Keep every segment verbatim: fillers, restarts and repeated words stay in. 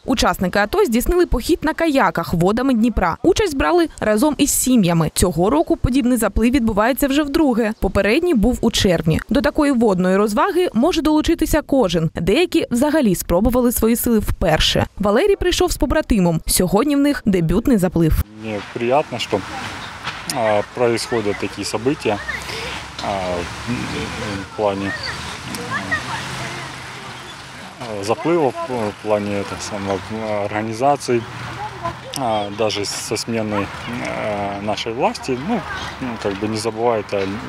Учасники АТО здійснили похід на каяках водами Дніпра. Участь брали разом із сім'ями. Цього року подібний заплив відбувається вже вдруге. Попередній був у червні. До такої водної розваги може долучитися кожен. Деякі взагалі спробували свої сили вперше. Валерій прийшов з побратимом. Сьогодні в них дебютний заплив. Мені приємно, що происходят такі события в плані заплывов, в плане организации, даже со сменой нашей власти, ну, как бы не забывает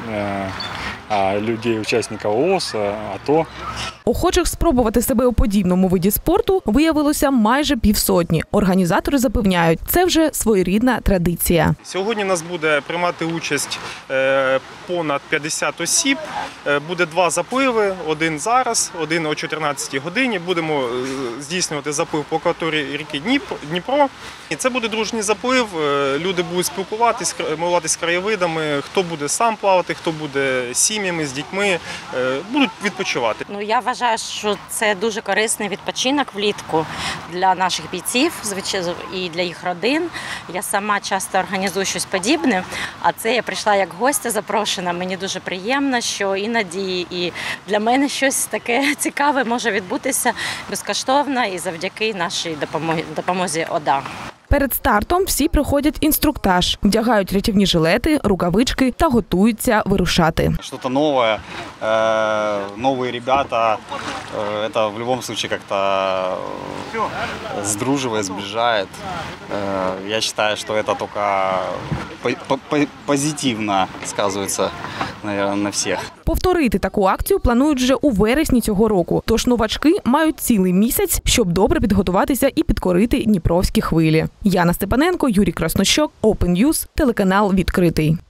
о людей, учасників ООС, АТО. Охочих спробувати себе у подібному виді спорту виявилося майже півсотні. Організатори запевняють, це вже своєрідна традиція. Сьогодні у нас буде приймати участь понад п'ятдесят осіб. Буде два запливи, один зараз, один о чотирнадцятій годині. Будемо здійснювати заплив по акваторії ріки Дніпро. І це буде дружній заплив, люди будуть спілкуватись, милуватись краєвидами, хто буде сам плавати, хто буде з сім'ями, з дітьми, будуть відпочивати. Ну, я вважаю, що це дуже корисний відпочинок влітку для наших бійців, звичайно, і для їх родин. Я сама часто організую щось подібне, а це я прийшла як гостя запрошена. Мені дуже приємно, що іноді і для мене щось таке цікаве може відбутися безкоштовно і завдяки нашій допомозі ОДА. Перед стартом всі проходять інструктаж, вдягають рятівні жилети, рукавички та готуються вирушати. Щось нове, нові ребята, це в будь-якому випадку як-то здружує, зближає. Я вважаю, що це тільки позитивно сказується, мабуть, на всіх. Повторити таку акцію планують вже у вересні цього року, тож новачки мають цілий місяць, щоб добре підготуватися і підкорити дніпровські хвилі. Яна Степаненко, Юрій Краснощок, Open News, телеканал «Відкритий».